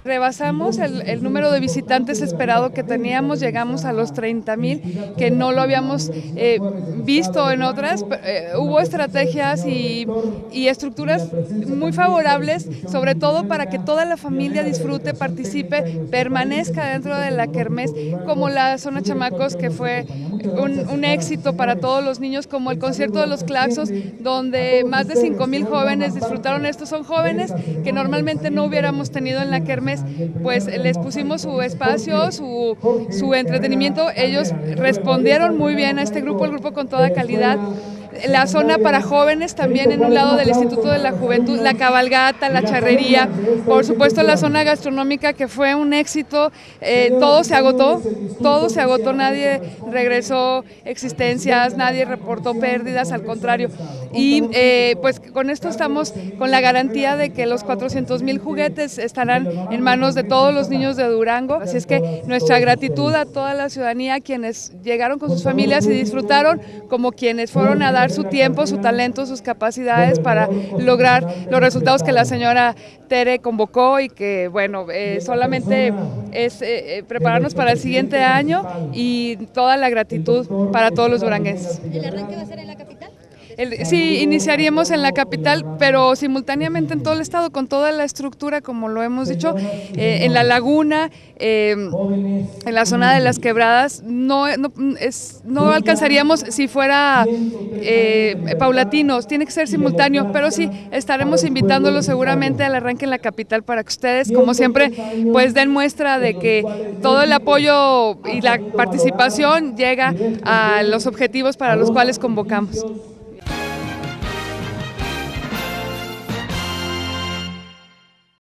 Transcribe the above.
Rebasamos el número de visitantes esperado que teníamos, llegamos a los 30,000, que no lo habíamos visto en otras. Hubo estrategias y estructuras muy favorables, sobre todo para que toda la familia disfrute, participe, permanezca dentro de la kermés, como la zona chamacos, que fue un éxito para todos los niños, como el concierto de los Claxos, donde más de 5,000 jóvenes disfrutaron. Estos son jóvenes que normalmente no hubiéramos tenido en la kermés, pues les pusimos su espacio, su entretenimiento. Ellos respondieron muy bien a este grupo, el grupo con toda calidad. La zona para jóvenes también en un lado del Instituto de la Juventud, la cabalgata, la charrería, por supuesto la zona gastronómica, que fue un éxito. Todo se agotó, nadie regresó existencias, nadie reportó pérdidas, al contrario. Y pues con esto estamos con la garantía de que los 400,000 juguetes estarán en manos de todos los niños de Durango. Así es que nuestra gratitud a toda la ciudadanía, quienes llegaron con sus familias y disfrutaron, como quienes fueron a dar su tiempo, su talento, sus capacidades para lograr los resultados que la señora Tere convocó, y que bueno, solamente es prepararnos para el siguiente año, y toda la gratitud para todos los duranguenses. ¿El arranque va a ser en la capital? Sí, iniciaríamos en la capital, pero simultáneamente en todo el estado, con toda la estructura, como lo hemos dicho, en la laguna, en la zona de las quebradas. No alcanzaríamos si fuera paulatinos, tiene que ser simultáneo, pero sí, estaremos invitándolos seguramente al arranque en la capital, para que ustedes, como siempre, pues den muestra de que todo el apoyo y la participación llega a los objetivos para los cuales convocamos.